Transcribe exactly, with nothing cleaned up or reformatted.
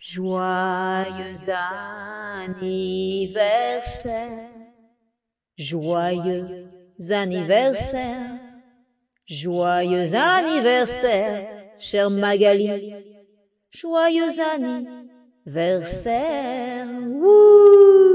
Joyeux anniversaire, joyeux anniversaire, joyeux anniversaire, chère Magali, joyeux anniversaire. Wouh!